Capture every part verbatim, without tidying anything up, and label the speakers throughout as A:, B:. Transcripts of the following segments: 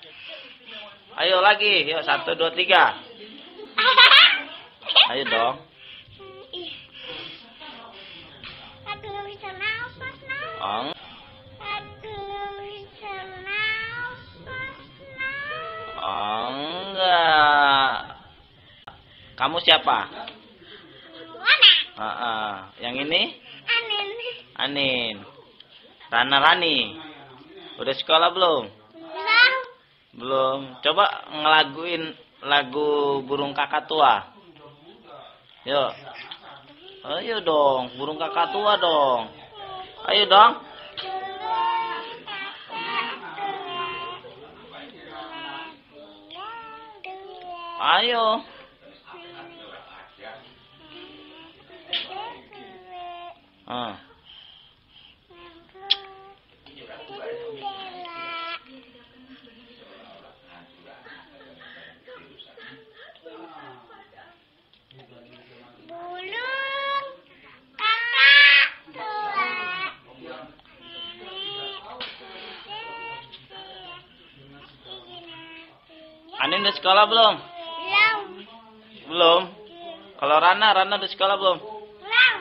A: Ayo lagi, yuk satu dua tiga. Ayo dong.
B: Aku nggak bisa nafas, Nak.
A: Ong.
B: Aku nggak bisa nafas, Nak.
A: Oh, enggak. Kamu siapa?
B: Mana?
A: Uh, uh. Yang ini?
B: Anin.
A: Anin. Rana Rani. Udah sekolah belum?
B: Belum.
A: Belum. Coba ngelaguin lagu Burung Kakatua. Yuk. Ayo dong, Burung Kakatua dong. Ayo dong. Ayo. Ah.
B: Burung kakak tua.
A: Anin udah sekolah belum?
B: Belum.
A: Belum. Kalau Rana, Rana udah sekolah belum?
B: Belum.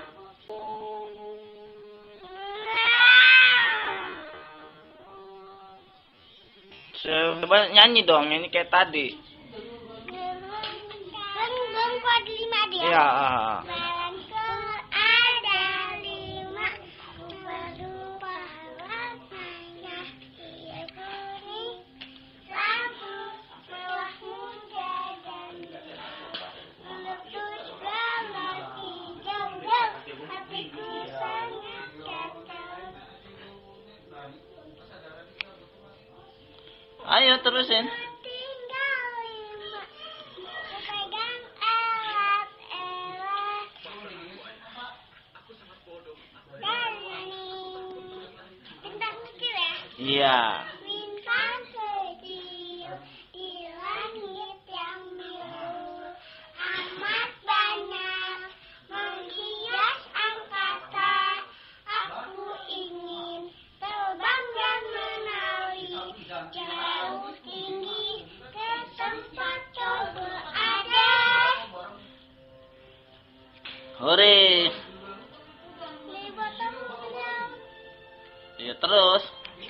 A: Coba nyanyi dong, nyanyi kayak tadi.
B: Belum kuat lima dia.
A: Iya.
B: Balanku ada lima, berdua warnanya dia kuning, lampu mewah muda dan meletus gambar hijau-hijau, hatiku sangat gatal.
A: Ayo terusin.
B: Tinggal lima, pegang erat-erat dari bintang kecil ya.
A: Iya.
B: Bintang kecil di langit yang biru amat banyak menghias angkasa. Aku ingin terbang dan menari jauh tinggi ke tempat kau berada.
A: Hore.
B: Di botolnya
A: Ya terus.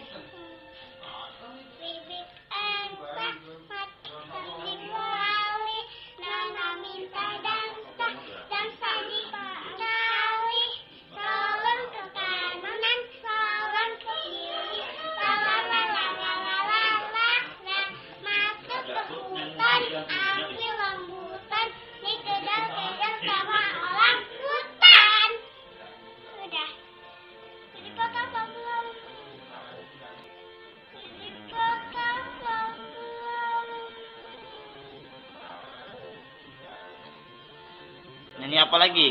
B: bibit entah mati beralih, Nana minta dansa, dansa di penali, salam ke kanan, salam ke kiri, lalalalalalala, masuk ke hutan, ambil rambutan, dikejar-kejar sama orang hutan. Udah. Jadi kok apa belum? Jadi kok apa belum?
A: Nyanyi apa lagi?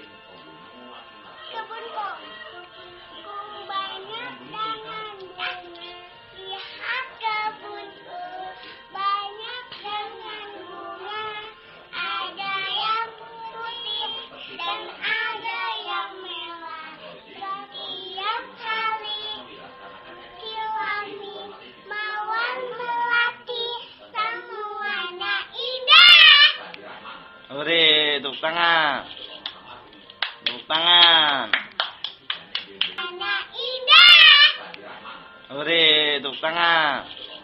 B: Kebunku, ku banyak dengan bunga. Lihat kebunku, banyak dengan bunga. Ada yang putih dan ada yang merah. Setiap hari Kilami mawar melati, semuanya indah.
A: Hore, tepuk tangan. Tepuk tangan.
B: Anak indah.
A: Hore, tepuk tangan.